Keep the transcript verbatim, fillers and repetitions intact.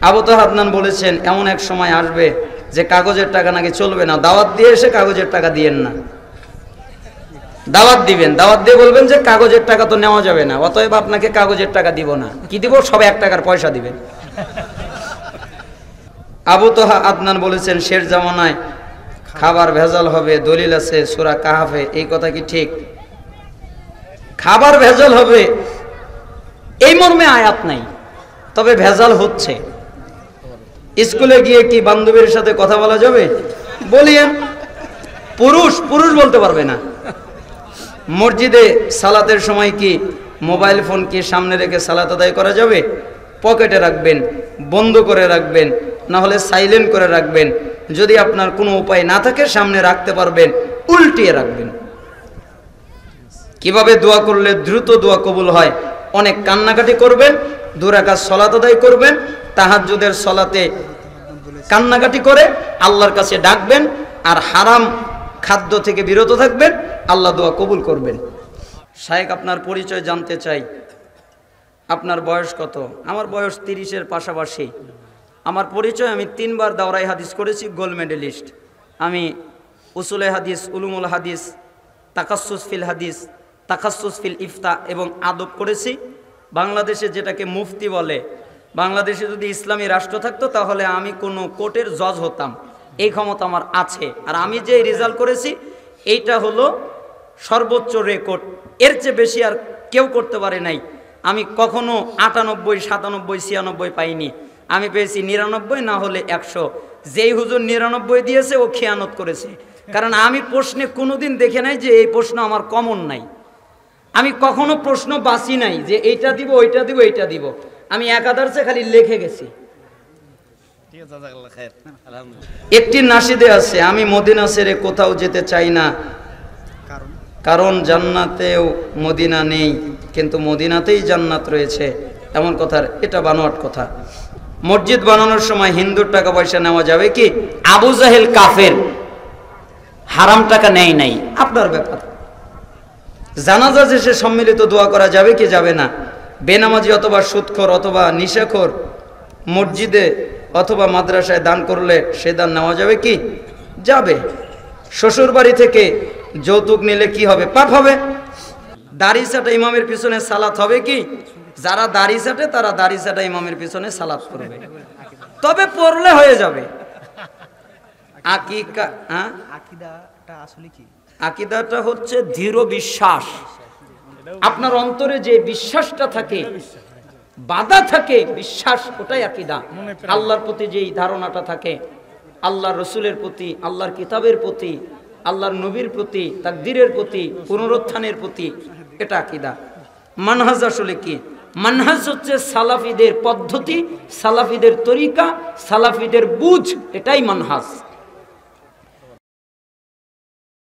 আবু তাহা আদনান বলেছেন এমন এক সময় আসবে যে কাগজের টাকা নাকি চলবে না, দাওয়াত দিয়ে এসে কাগজের টাকা দিয়েন না, দাওয়াত দিবেন, দাওয়াত দিয়ে বলবেন যে কাগজের টাকা তো নেওয়া যাবে না, অতএব আপনাকে কাগজের টাকা দিব না। কি দিব? সব এক টাকার পয়সা দিবেন। আবু তাহা আদনান বলেছেন শেষ জামানায় খাবার ভেজাল হবে, দলিল আছে সূরা কাহাফে। এই কথা কি ঠিক? খাবার ভেজাল হবে এই মর্মে আয়াত নাই, তবে ভেজাল হচ্ছে। স্কুলে গিয়ে কি বান্ধবীর সাথে কথা বলা যাবে? বলিয়েন। পুরুষ পুরুষ বলতে পারবে না। মসজিদে সালাতের সময় কি মোবাইল ফোন কি সামনে রেখে সালাত আদায় করা যাবে? পকেটে রাখবেন, বন্ধ করে রাখবেন, না হলে সাইলেন্ট করে রাখবেন। যদি আপনার কোনো উপায় না থাকে সামনে রাখতে পারবেন, উল্টিয়ে রাখবেন। কিভাবে দোয়া করলে দ্রুত দোয়া কবুল হয়? অনেক কান্নাকাটি করবেন, দু রাকাত সালাত আদায় করবেন, তাহাজ্জুদের সালাতে কান্নাকাটি করে আল্লাহর কাছে ডাকবেন, আর হারাম খাদ্য থেকে বিরত থাকবেন, আল্লাহ দোয়া কবুল করবেন। শায়েখ আপনার পরিচয় জানতে চাই। আপনার বয়স কত? আমার বয়স তিরিশের পাশাপাশি। আমার পরিচয়, আমি তিনবার দাওরাই হাদিস করেছি, গোল্ড মেডেলিস্ট। আমি উসুলে হাদিস, উলুমুল হাদিস, তাকাসসুস ফিল হাদিস, তাকাসসুস ফিল ইফতা এবং আদব করেছি। বাংলাদেশে যেটাকে মুফতি বলে, বাংলাদেশে যদি ইসলামী রাষ্ট্র থাকতো তাহলে আমি কোনো কোর্টের জজ হতাম, এই ক্ষমতা আমার আছে। আর আমি যে রেজাল্ট করেছি এইটা হলো সর্বোচ্চ রেকর্ড, এর চেয়ে বেশি আর কেউ করতে পারে নাই। আমি কখনো আটানব্বই, সাতানব্বই, ছিয়ানব্বই পাইনি, আমি পেয়েছি নিরানব্বই, না হলে একশো। যেই হুজুর নিরানব্বই দিয়েছে ও খেয়ানত করেছে, কারণ আমি প্রশ্নে কোনোদিন দেখে নাই যে এই প্রশ্ন আমার কমন নাই। আমি কখনো প্রশ্ন বাছি নাই যে এইটা দিব, ওইটা দিব, এইটা দিব। আমি একাধারে খালি লিখে গেছি। একটি নাশিদে আছে, আমি মদিনা ছেড়ে কোথাও যেতে চাই না, কারণ জান্নাতেও মদিনা নেই, কিন্তু মদিনাতেই জান্নাত রয়েছে। এমন কথার এটা বানোয়াট কথা। মসজিদ বানানোর সময় হিন্দুর টাকা পয়সা নেওয়া যাবে কি? আবু জাহেল কাফের, হারাম টাকা নেয় নাই, আপনার ব্যাপার। জানাজা শেষে সম্মিলিত দোয়া করা যাবে কি যাবে না? বেনামাজি অথবা সুদখোর অথবা নিশাখোর মসজিদে অথবা মাদ্রাসায় দান করলে সে দান নেওয়া যাবে কি? যাবে। শ্বশুর বাড়ি থেকে যৌতুক নিলে কি হবে? পাপ হবে। দাড়ি চাটা ইমামের পিছনে সালাত হবে কি? যারা দাড়ি চাটে তারা দাড়ি চাটা ইমামের পিছনে সালাত করবে, তবে পড়লে হয়ে যাবে। আকিকা, হ্যাঁ, আকিদাটা আসলে কি? আকিদাটা হচ্ছে দৃঢ় বিশ্বাস। আপনার অন্তরে যে বিশ্বাসটা থাকে, বাধা থাকে, বিশ্বাস, ওটাই আকিদা। আল্লাহর প্রতি যেই ধারণাটা থাকে, আল্লাহর রসুলের প্রতি, আল্লাহর কিতাবের প্রতি, আল্লাহর নবীর প্রতি, তাকদীরের প্রতি, পুনরুত্থানের প্রতি, এটা আকিদা। মানহাজ আসলে কি? মানহাজ হচ্ছে সালাফিদের পদ্ধতি, সালাফিদের তরিকা, সালাফিদের বুঝ, এটাই মানহাজ।